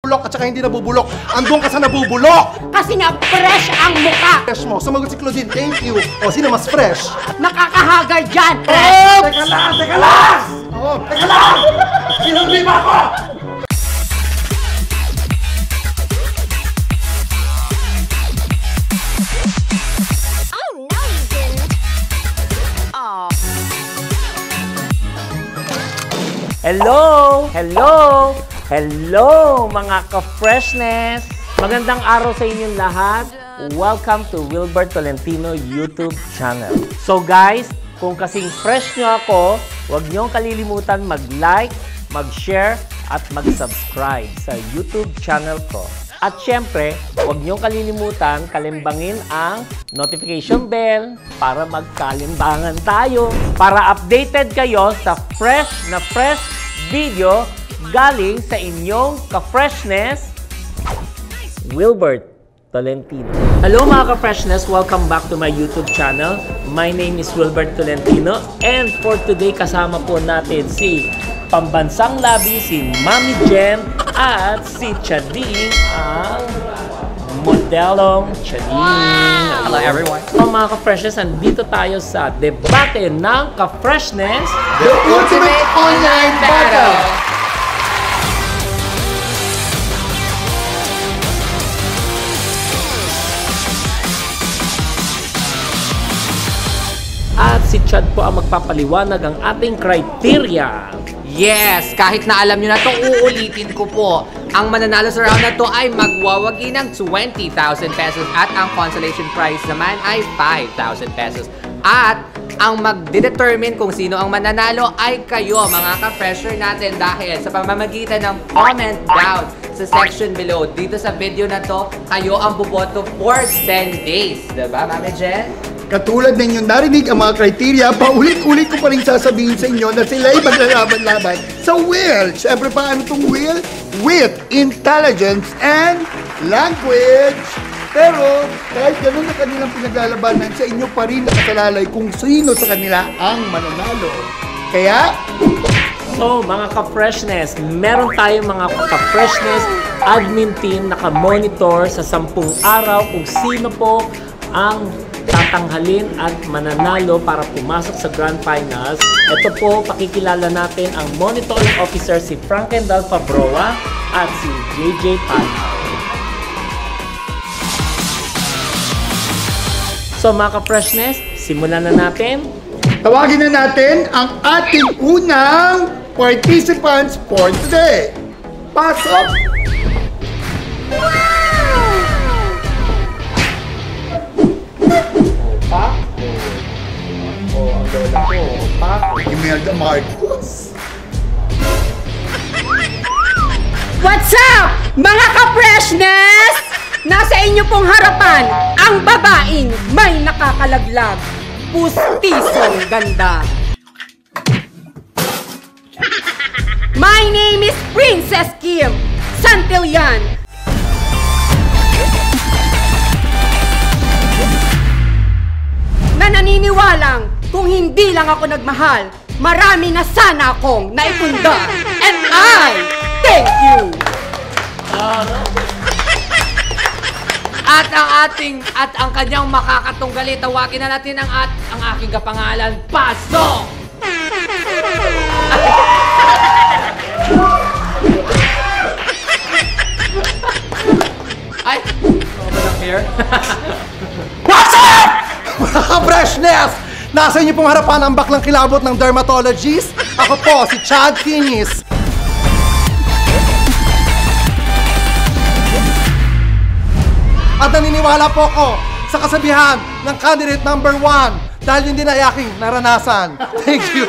bulok at saka hindi nabubulok. Andun ka sa nabubulok! Kasi nga fresh ang mukha. Fresh mo. Sumagot si Claudine. Thank you. O, sino mas fresh? Nakakahagar dyan. Oh! Teka lang! Teka lang! Oh, teka lang! Sinunod mo ako! Hello! Hello! Hello mga ka-freshness! Magandang araw sa inyong lahat. Welcome to Wilbert Tolentino YouTube channel. So guys, kung kasing fresh nyo ako, huwag nyo kalilimutan mag-like, mag-share, at mag-subscribe sa YouTube channel ko. At syempre, huwag nyo kalilimutan kalimbangin ang notification bell para magkalimbangan tayo. Para updated kayo sa fresh video galing sa inyong ka-freshness, Wilbert Tolentino. Hello mga ka-freshness! Welcome back to my YouTube channel. My name is Wilbert Tolentino and for today kasama po natin si Pambansang Labi, si Mami Jen at si Chading, ang modelong Chading. Hello everyone! So mga ka-freshness, andito tayo sa debate ng ka-freshness, The Ultimate Online Battle! at si Chad po ang magpapaliwanag ang ating criteria. Yes! Kahit na alam nyo na ito, uulitin ko po. Ang mananalo sa round na to ay magwawagi ng 20,000 pesos at ang consolation prize naman ay 5,000 pesos. At ang magdedetermine kung sino ang mananalo ay kayo, mga ka-fresher natin, dahil sa pamamagitan ng comment down sa section below. Dito sa video na to, kayo ang buboto for 10 days. Diba, Mami Jen? Katulad ninyo narinig ang mga criteria, paulit-ulit ko pa rin sasabihin sa inyo na sila ay maglalaban-laban sa will. Siyempre, paano itong will? With intelligence and language. Pero, kahit ganun na kanilang pinaglalabanan, sa inyo pa rin nakasalalay kung sino sa kanila ang mananalo. Kaya, So mga ka-freshness, meron tayong mga ka-freshness admin team na ka-monitor sa 10 araw kung sino po ang tatanghalin at mananalo para pumasok sa Grand Finals. Ito po, pakikilala natin ang monitoring officer si Frankendal Fabroa at si JJ Panaw. So mga ka-freshness, simulan na natin. tawagin na natin ang ating unang participants for today. Pasok! Imelda Marcos. What's up, mga ka-freshness? Nasa inyo pong harapan ang babaeng may nakakalaglag, pustisong ganda. My name is Princess Kim Santillan. Na naniniwalang kung hindi lang ako nagmahal, marami na sana akong naipundar. And I thank you! At ang kanyang makakatunggali, tawagin na natin ang aking kapangalan, Pasok! Ay! Ano ba ng hair? What's up? Mga ka-freshness! Nasa inyo pong harapan ang baklang kilabot ng dermatologist. Ako po, si Chad Kinis. At naniniwala po ako sa kasabihan ng candidate number 1 dahil hindi na aking naranasan. Thank you.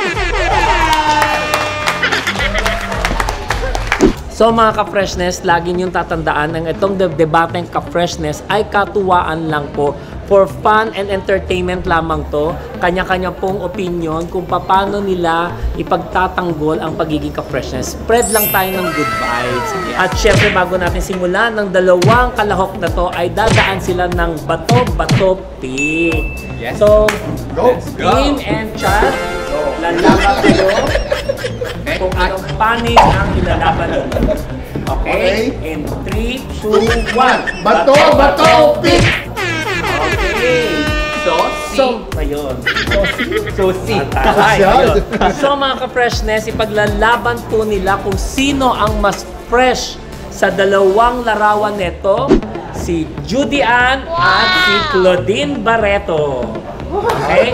So mga ka-freshness, lagi niyong tatandaan ang itong debateng ka-freshness ay katuwaan lang po. For fun and entertainment lamang to. Kanya-kanya pong opinion kung paano nila ipagtatanggol ang pagiging ka-freshness. Spread lang tayo ng good vibes. At syempre bago natin simulan, ng dalawang kalahok na to ay dadaan sila ng bato-bato pick. Yes. So, Go! Team and Chad, Lalaban kayo kung anong panig ang ilalaban ninyo. Okay? In 3, 2, 1. Bato, bato, pick! Okay. So, ayun. Susi. Ay, ayun. So mga ka-freshness, ipaglalaban po nila kung sino ang mas fresh sa dalawang larawan nito, si Judy Ann at si Claudine Barreto. Okay?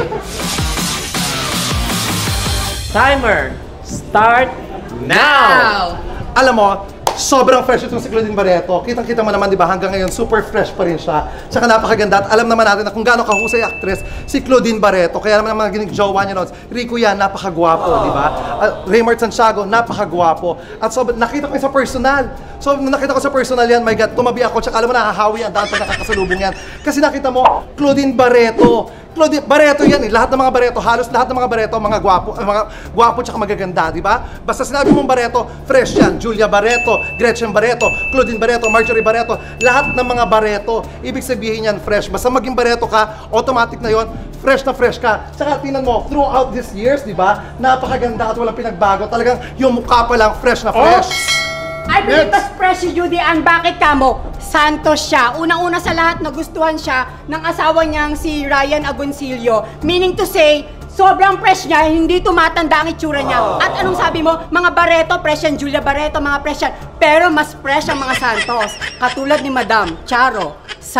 Timer, start now! Alam mo, sobrang fresh itong si Claudine Barreto. Kitang-kita mo naman, di ba, hanggang ngayon, super fresh pa rin siya. Tsaka napakaganda. At alam naman natin na kung gaano kahusay actress si Claudine Barreto. Kaya naman mga ginig-jowa niya noon, Rico Yan, napakagwapo, di ba? Raymart Santiago, napakagwapo. At so, nakita ko sa personal. So, nung nakita ko sa personal yan, my God, tumabi ako. Tsaka alam mo, nakahawi yan, dahil nakakasalubong yan. Kasi nakita mo, Claudine Barreto. Claudine Barreto yan eh. Lahat ng mga Barreto, halos lahat ng mga Barreto, mga gwapo tsaka magaganda, di ba? Basta sinabi mong Barreto, fresh yan. Julia Barreto, Gretchen Barreto, Claudine Barreto, Marjorie Barreto, lahat ng mga Barreto. Ibig sabihin yan, fresh. Basta maging Barreto ka, automatic na yon, fresh na fresh ka. Tsaka tingnan mo, throughout these years, di ba? Napakaganda at walang pinagbago. Talagang yung mukha pa lang, fresh na fresh. I believe mas fresh si Judy Ann. Bakit kamo? Santos siya. Unang-una sa lahat, nagustuhan siya ng asawa niyang si Ryan Agoncillo. Meaning to say, sobrang fresh niya, hindi tumatanda ang itsura niya. At anong sabi mo? Mga Barreto, fresh yan. Julia Barreto, mga fresh yan. Pero mas fresh ang mga Santos. Katulad ni Madam Charo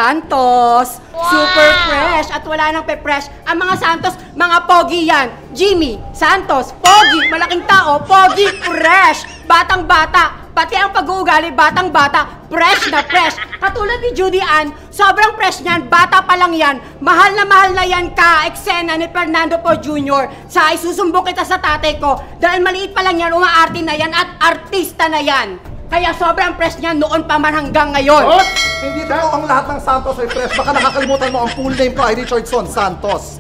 Santos. Super fresh. At wala nang pe-fresh. Ang mga Santos, mga pogi yan. Jimmy Santos, pogi. Malaking tao, pogi, fresh. Batang-bata. Pati ang pag-uugali, batang-bata, fresh na fresh. Katulad ni Judy Ann, sobrang fresh niyan, bata pa lang yan. Mahal na yan ka, eksena ni Fernando Po Jr. Sa isusumbong kita sa tatay ko, dahil maliit pa lang yan, umaarte na yan at artista na yan. Kaya sobrang fresh niyan noon pa man hanggang ngayon. Hindi daw ang lahat ng Santos ay fresh. Baka nakakalimutan mo ang full name ko ay Richardson Santos.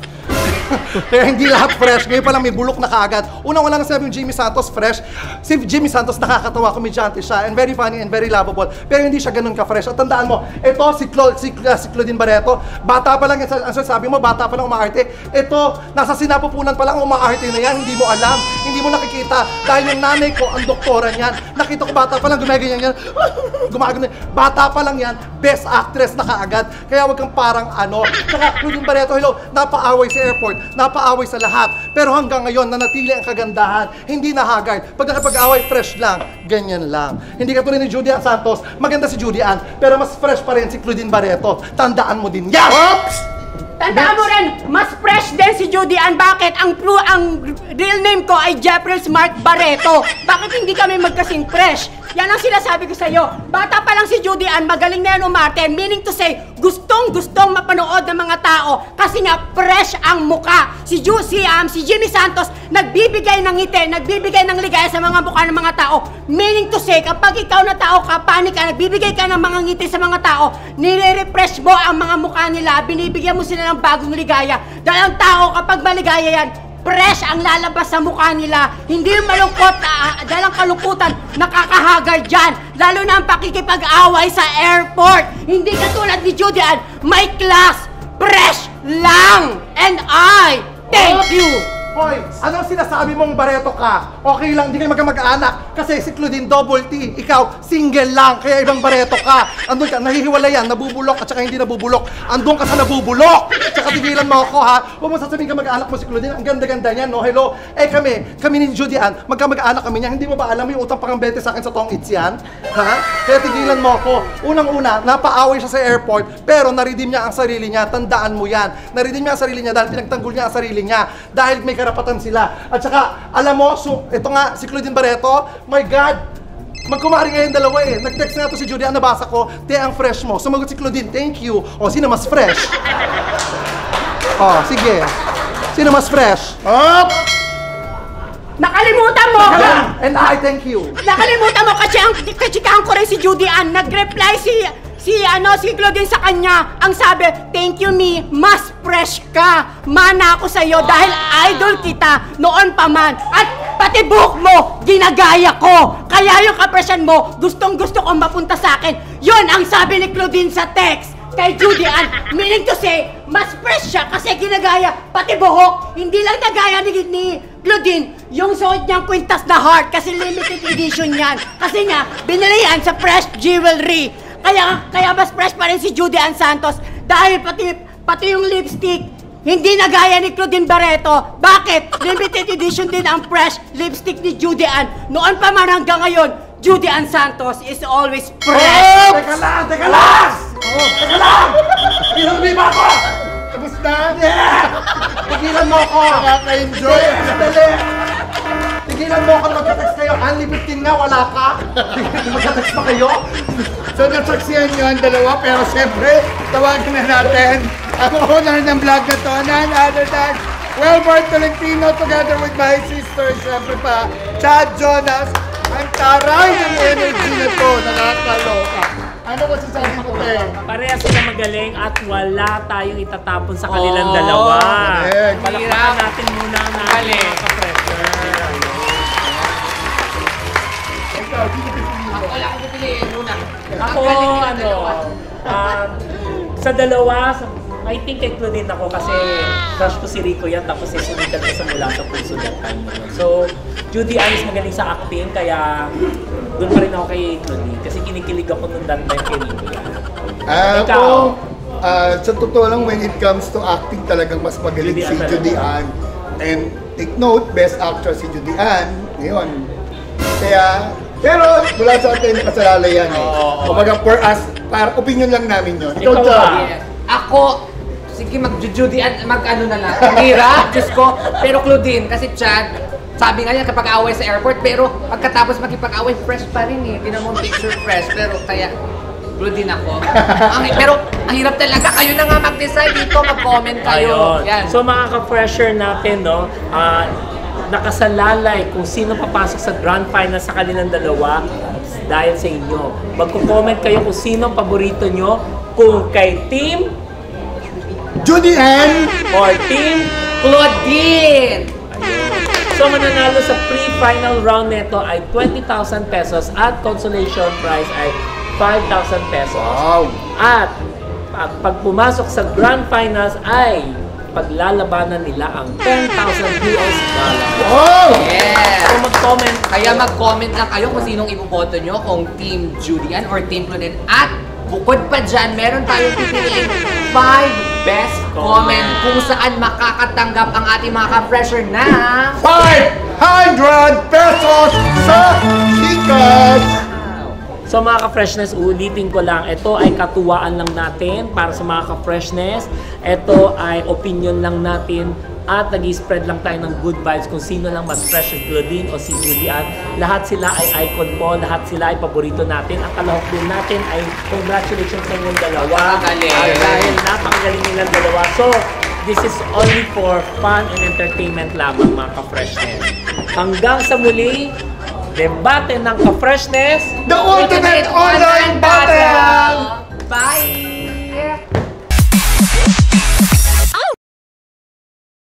Kaya hindi lahat fresh. Ngayon pa lang may bulok na kaagad. Unang-una na sinabi yung Jimmy Santos fresh. Si Jimmy Santos nakakatawa, komedyante siya, and very funny and very lovable. Pero hindi siya ganun ka-fresh. At tandaan mo, ito si Claudine Barreto, bata pa lang, ang sabi mo, bata pa lang umaarte. Ito, nasa sinapupunan pa lang umaarte na yan, hindi mo alam, hindi mo nakikita. Dahil yung nanay ko, ang doktora niyan. Nakita ko bata pa lang, gumaganyan yan. Gumagano. Bata pa lang yan, best actress na kaagad. Kaya wag kang parang ano. Saka Claudine Barreto, hello, napaaway sa airport, napaaway sa lahat. Pero hanggang ngayon, nanatili ang kagandahan. Hindi na haggard. Pag nakapag-away, fresh lang. Ganyan lang. Hindi ka tulad ni Judy Ann Santos. Maganda si Judy Ann, pero mas fresh pa rin si Claudine Barreto. Tandaan mo din yan. Oops! Tandaan mo rin, mas fresh din si Judy Ann. Bakit? Ang real name ko ay Jeffrey Mark Barreto. Bakit hindi kami magkasing fresh? Yan ang sinasabi ko sa'yo. Bata pa lang si Judy Ann, magaling na yan umarte. Meaning to say, gustong mapanood ng mga tao kasi nga fresh ang muka. Si Jimmy Santos, nagbibigay ng ngiti, nagbibigay ng ligaya sa mga mukha ng mga tao. Meaning to say, kapag ikaw na tao ka, panik ka, nagbibigay ka ng mga ngiti sa mga tao, nire-refresh mo ang mga mukha nila, binibigyan mo sila ng bagong ligaya. Dahil ang tao, kapag maligaya yan, fresh ang lalabas sa mukha nila. Hindi yung malungkot, dahil ang kalungkutan, nakakahagar dyan. Lalo na ang pakikipag-away sa airport. Hindi katulad ni Judy Ann, may class, fresh lang. And I thank you. Hoy, anong sinasabi mong Barreto ka? Okay lang, di kayo mag-anak. Kasi si Claudine Double T, ikaw, single lang. Kaya ibang Barreto ka. Andun ka, nahihiwalayan, nabubulok at saka hindi nabubulok. Andun ka sa nabubulok. Tsaka tigilan mo ako ha. Huwag mo sasabihin ka mag-anak mo si Claudine. Ang ganda-ganda niyan, no? Hello? Eh kami ni Judy Ann, mag-anak kami niya. Hindi mo ba alam yung utang pang 20 sa akin sa Tong It's yan? Ha? Kaya tigilan mo ako. Unang-una, napaaway siya sa airport, pero naridim niya ang sarili niya. Tandaan mo yan. Naridim niya ang sarili niya dahil pinagtanggol niya ang sarili niya. Dahil may karapatan sila. At saka, alam mo, ito nga, si Claudine Barreto, my God, magkumari ngayon dalawa eh. Nag-text nga to si Judy, nabasa ko, te, ang fresh mo. Sumagot si Claudine, thank you. O, sino mas fresh? O, sige. Sino mas fresh? Up! Nakalimutan mo! And I thank you. Nakalimutan mo kasi ang katsikahan ko rin si Judy Ann. Nag-reply si Claudine sa kanya. Ang sabi, thank you me, mas fresh ka. Mana ako sa'yo dahil idol kita noon pa man. At pati buhok mo, ginagaya ko. Kaya yung kapresyan mo, gustong-gusto kong mapunta sa akin. Yun ang sabi ni Claudine sa text kay Judy Ann. Meaning to say, mas fresh siya kasi ginagaya pati buhok. Hindi lang nagaya ni Claudine, yung suot niyang kwintas na heart kasi limited edition yan. Kasi nga, binili yan sa Fresh Jewelry. Kaya mas fresh pa rin si Judy Ann Santos dahil pati yung lipstick, hindi na gaya ni Claudine Barreto. Bakit? Limited edition din ang fresh lipstick ni Judy Ann. Noon pa man hanggang ngayon, Judy Ann Santos is always fresh. Teka lang! Teka lang! Tigilan mo ba ako? Tapos na? Tigilan mo ako! Nakaka-enjoy. Dali! Tigilan mo ako na magka-text kayo. Only 15 nga, wala ka? Magka-text pa kayo? So nasaksiyan nyo ang dalawa, pero siyempre, tawagin na natin ang owner ng vlog na to, none other than Wilbert Tolentino together with my sister, siyempre pa, Chad Jonas. Ang taray ng energy na to, nakakaloka. Ano ko sasabi mo, Te? Parehas sila magaling at wala tayong itatapon sa kanilang dalawa. Correct. Palakpakan natin muna ang natin Galing. mga ka-pressure. Ako wala akong pipiliin muna. Ako, sa dalawa, I think kay Claudine ako kasi crush ko si Rico yan tapos sumikat ko sa mula sa puso that time. So, Judy Ann is magaling sa acting kaya doon pa rin ako kay Claudine kasi kinikilig ako nung that time kay Rico yan. Ako, sa totoo lang, when it comes to acting, talagang mas magaling Judy si Ann Judy Ann. And take note, best actress si Judy Ann. Ngayon. Kaya, pero wala sa atin nakasalalay yan eh. Kumbaga, for us, para opinion lang namin yun. Ikaw Chad. ba? Yes. Ako, sige mag-Judy mag-ano na lang. Hirap, Diyos ko. Pero Claudine, kasi Chad, sabi nga niya kapag away sa airport, pero pagkatapos makipag-away, fresh pa rin eh. Tinan mo ang picture fresh, pero kaya Claudine ako. Pero ang hirap talaga, kayo na nga mag-decide dito, mag-comment kayo. Ayun. Yan. So mga ka-pressure natin, no, nakasalalay kung sino papasok sa grand final sa kanilang dalawa dahil sa inyo. Magko-comment kayo kung sino ang paborito nyo, kung kay Team Judy Ann! or Team Claudine! So mananalo sa pre-final round nito ay 20,000 pesos at consolation prize ay 5,000 pesos. Wow! At pag pumasok sa grand finals ay paglalabanan nila ang 10,000 US dollars. Oh! Yes! So mag-comment Kaya mag-comment lang kayo kung sinong ipoboto nyo, kung Team Judy Ann or Team Claudine. At bukod pa dyan, meron tayong pipiliin 5 best comment kung saan makakatanggap ang ating mga ka-pressure na 500 pesos sa Gcash! So mga ka-freshness, ulitin ko lang, ito ay katuwaan lang natin para sa mga ka-freshness. Ito ay opinion lang natin at nag-spread lang tayo ng good vibes kung sino lang mas fresh, si Claudine o si Judy Ann. Lahat sila ay icon po, lahat sila ay paborito natin. Ang kalahok din natin ay congratulations sa inyong dalawa. Napakagaling. At dahil napakagaling nilang dalawa. So, this is only for fun and entertainment lamang mga ka-freshness. Hanggang sa muli, debate ng ka-freshness. The ultimate online battle!